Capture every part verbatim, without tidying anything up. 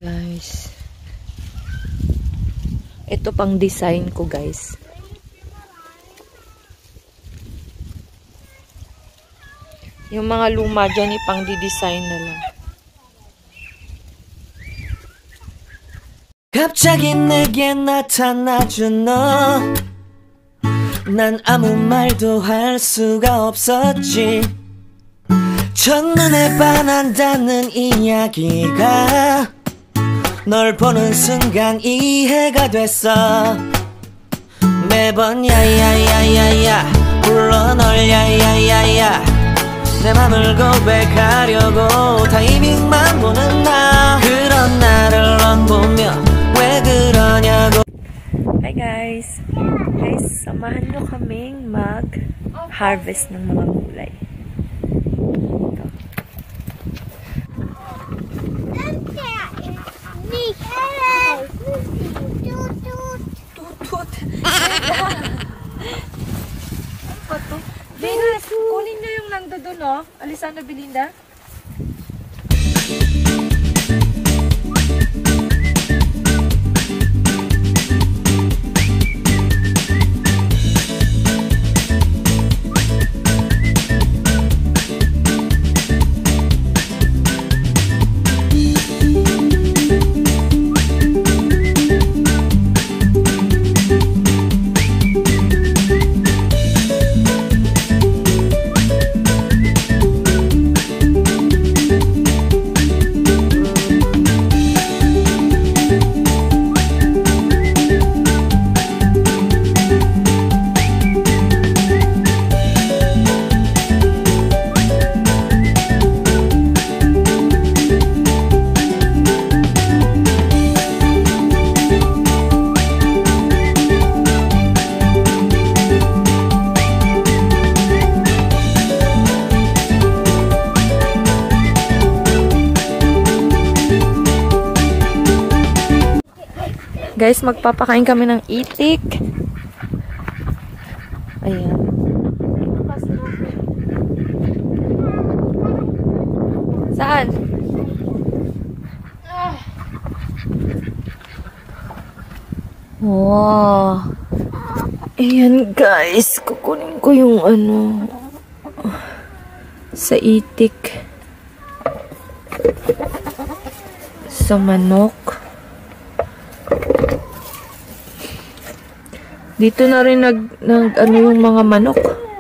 Guys, ito pang design ko guys. Yung mga luma dyan, ipang di-design na lang. 갑자기 내게 나타나준 너 난 아무 말도 할 수가 없었지 첫눈에 반한다는 이야기가 널 보는 순간 이해가 됐어 매번 야야야야야 불러 널 야야야야 내 맘을 고백하려고 타이밍만 보는 나 그런 나를 넌 보며 왜 그러냐고. Hi guys! Guys, samahan nyo kaming mag-harvest ng mga gulay. Tutut! Pato. Venus, kunin nyo yung nando doon, no? Alisana Belinda. Guys, magpapakain kami ng itik. Ayan. Saan? Wow. Ayan guys, kukunin ko yung ano sa itik. Sa manok. Dito na rin nag, nag ano yung mga manok.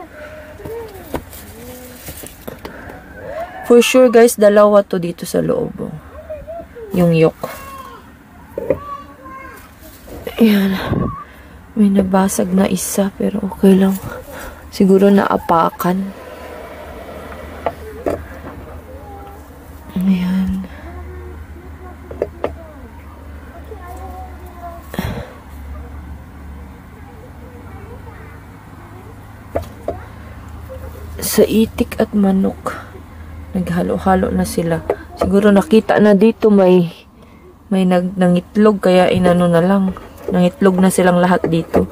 For sure guys, dalawa to dito sa loob. Oh. Yung yolk. Ayan. May nabasag na isa pero okay lang. Siguro naapakan. Ayan. Sa itik at manok, naghalo-halo na sila. Siguro nakita na dito may may nag nangitlog kaya inano na lang. Nangitlog na silang lahat dito.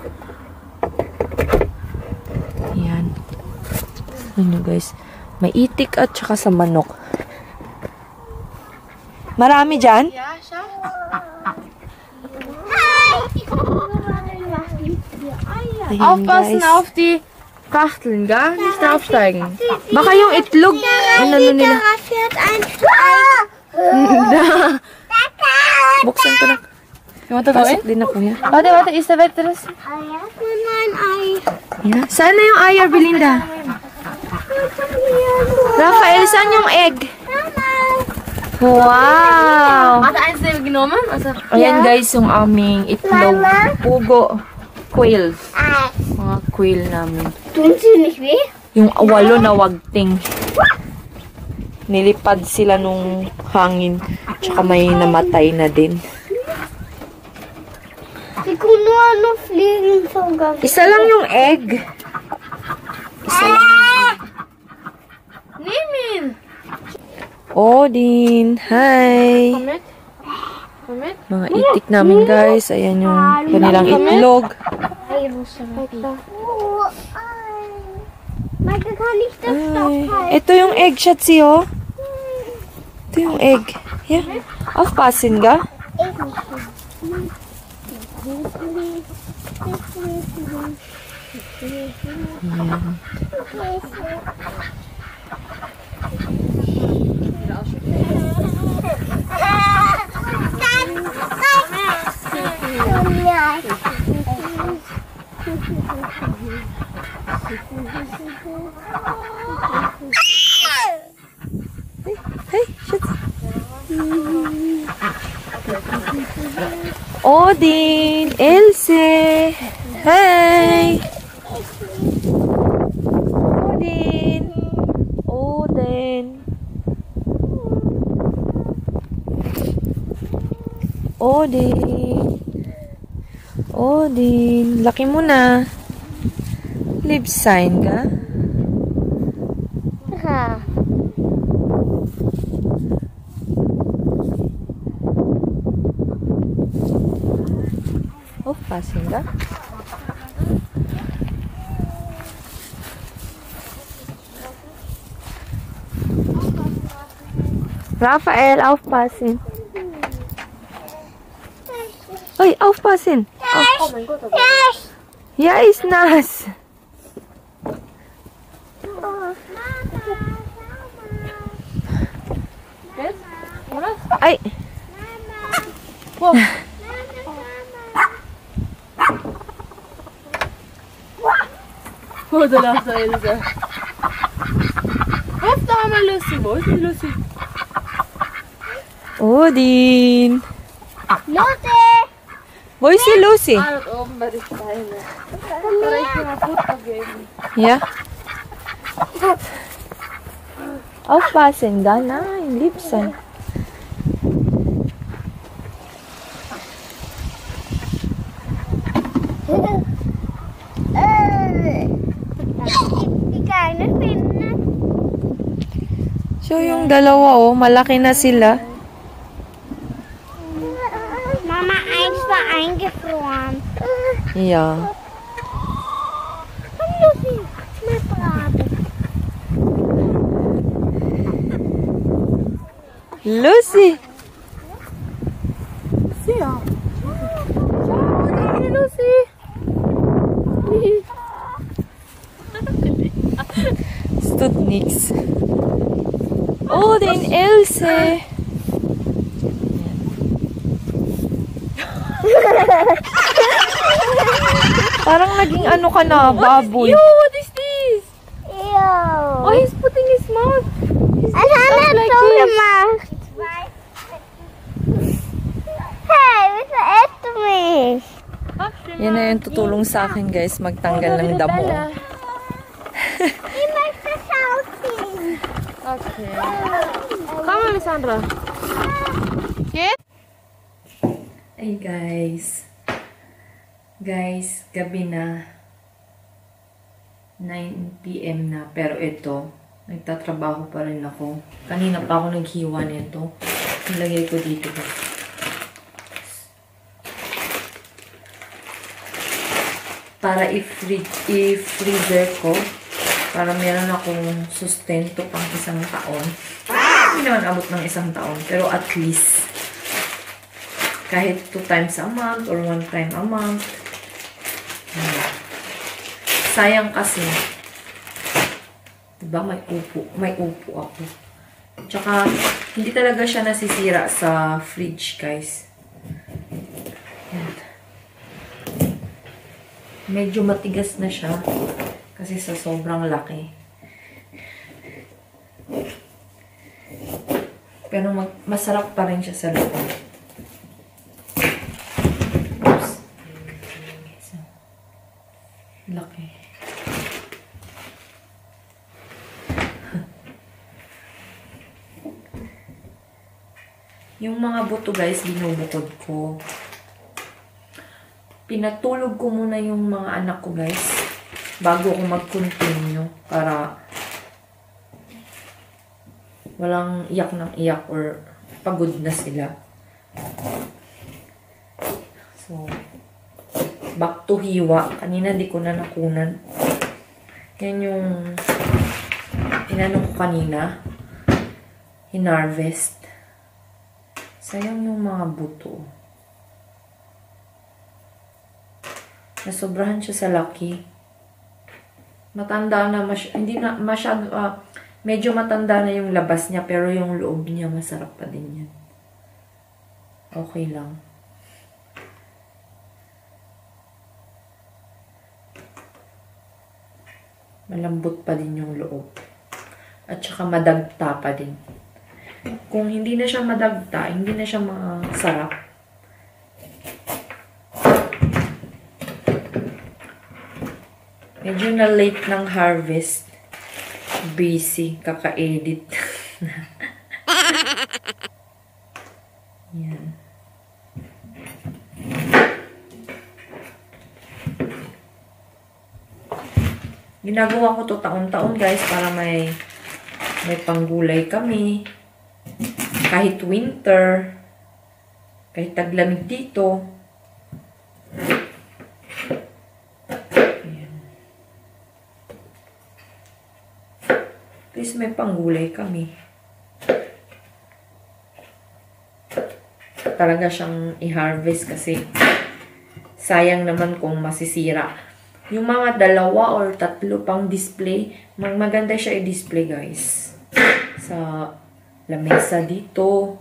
Ayan. Ano guys, may itik at saka sa manok. Marami dyan? Ja, schau. Aufpassen auf die Schachteln, gell? Nicht aufsteigen. Baka yung itlog. Ano ano nila? Buksan ko na. You want to go in? Pasok din ako yan. Warte, warte, ist der Welt drin? Yeah. Saan na yung ayar, Belinda? Rafael, saan yung egg? Wow! Hat er eins selber genommen? Also, Ayan guys, yung aming itlog. Pugo. Quail. Mga quail namin. Tun sie nicht weh? Yung walo na wagting. Nilipad sila nung hangin. Tsaka may namatay na din. Sie können nur noch fliegen sogar. Isa lang yung egg. Isa lang yung egg. nimm ihn! Odin, hi! Komm mit. Komm mit. Mga itik namin guys. Ayan yung kanilang itlog. Ay, oh, ay. Maike, kann ich das doch Ay, halten? ito yung egg, Shatsi, oh. Ito yung egg. Yeah. Aufpassen ka? Ayan. Hey, shit. Odin, Else. Hey. Odin. Odin. Odin. Odin. Laki mo na. Live sign ka? Ha. Aufpassen ka? Raphael, aufpassen. Oi, aufpassen. Oh mein Gott, aber... Yes. Ja, ist nass. Jetzt? Oder? Ay. Wow. Oh, da lacht er, Elsa. Hop, da haben wir Lucy. Wo ist die Lucy? Odin. Lucy. Wo ist die Lucy? Ah, dort oben bei den Steinen. Soll ich dir mal Futter geben? Ja. Aufpassen ka? Nein, lieb sein. So, yung dalawa, oh, malaki na sila. Mama, eins war eingefroren. Yeah. Lucy, my brother. Lucy! Lucy, ja. Ciao, Lucy. Es tut nichts. Oh, den Else! Parang naging ano ka na, baboy. Yo, what is this? Ew. Oh, he's putting his mouth. Was haben wir so gemacht? Hey, wieso isst du mich? Yan na yung tutulong sa akin, guys, magtanggal ng damo. Ich möchte saufen. Okay. Komm, Alessandra. Jetzt? Ay, guys. Guys, gabi na. nine p m na. Pero ito, nagtatrabaho pa rin ako. Kanina pa ako naghiwa nito. Nilagay ko dito. Para i-freezer ko. Para meron akong sustento pang isang taon. Hindi naman abot ng isang taon. Pero at least, kahit two times a month or one time a month. Sayang kasi. Diba? May upo. May upo ako. Tsaka, hindi talaga siya nasisira sa fridge, guys. Yan. Medyo matigas na siya. Kasi sa sobrang laki. Pero mag masarap pa rin siya sa loob. Oops. So, laki. Yung mga buto, guys, binubukod ko. Pinatulog ko muna yung mga anak ko, guys, bago ko mag-continue para walang iyak ng iyak or pagod na sila. So, back to hiwa. Kanina di ko na nakunan. Yan yung inano ko kanina. Hinarvest. Sayang yung mga buto. Nasobrahan siya sa laki. Matanda na, masy hindi na masyado, uh, medyo matanda na yung labas niya, pero yung loob niya masarap pa din yan. Okay lang. Malambot pa din yung loob. At saka madagta pa din. Kung hindi na siya madagta, hindi na siya masarap. Medyo na late ng harvest. Busy. Kaka-edit. Yan. Ginagawa ko to taon-taon guys para may may panggulay kami. Kahit winter, kahit taglamig dito. Ayan. At least may panggulay kami. Talaga siyang i-harvest kasi sayang naman kung masisira. Yung mga dalawa or tatlo pang display, mag maganda siya i-display guys. Sa lamesa dito.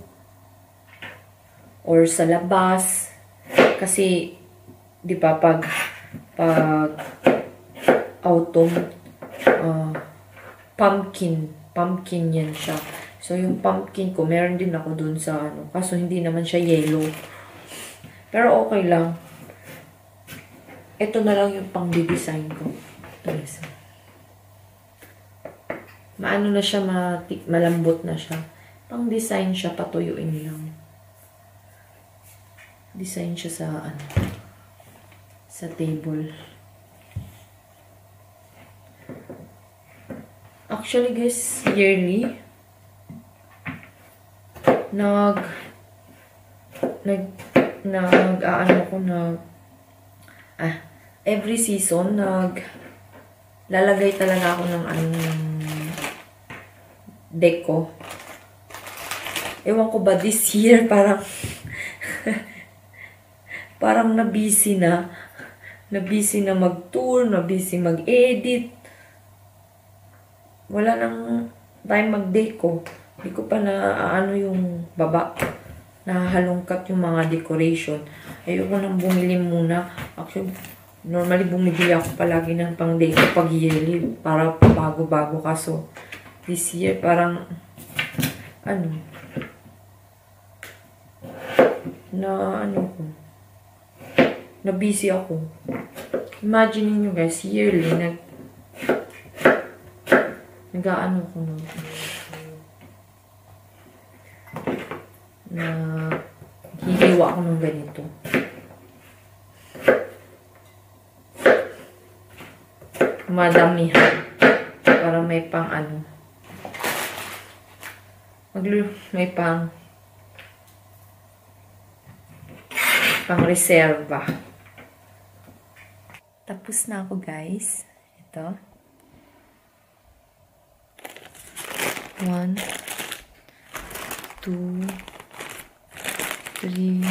Or sa labas. Kasi, di ba, pag, pag autumn, uh, pumpkin, pumpkin yan siya. So, yung pumpkin ko, meron din ako dun sa ano. Kaso, hindi naman siya yellow. Pero, okay lang. Ito na lang yung pang-design ko. Yes. Maano na siya, matik, malambot na siya. Pang-design siya, patuyuin lang. Design siya sa, ano, sa table. Actually, guys, yearly, nag, nag, nag, aano ko, nag, ah, every season, nag, lalagay talaga ako ng, ano, deco. Ewan ko ba, this year, parang, parang na-busy na. Na-busy na mag-tour, na-busy mag-edit. Wala nang time mag-deco. Hindi ko pa na, ano yung baba. Nahalungkat yung mga decoration. Ayoko nang bumili muna. Actually, normally bumibili ako palagi ng pang-deco pag yearly. Para bago-bago. Kaso, this year, parang, ano, na, ano ko, na busy ako. Imagine niyo guys, yearly, nag, nag-ano ko na, na, hihiwa ako ng ganito. Madamihan. Para may pang, ano, maglu, may pang, pang reserva. Tapos na ako guys. Ito. One, two, three,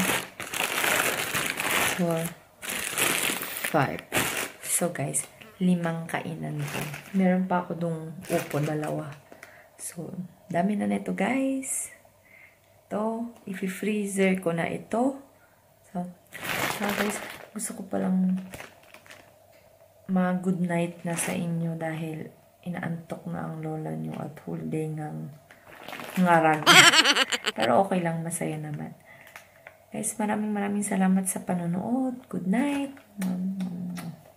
four, five. So guys, limang kainan ko. Meron pa ako dong upo, dalawa. So, dami na nito guys. Ito, i-freezer ko na ito. So, so guys, gusto ko palang mag-good night na sa inyo dahil inaantok na ang lola nyo at whole day ngang ngarag. Pero okay lang, masaya naman. Guys, maraming maraming salamat sa panonood. Good night.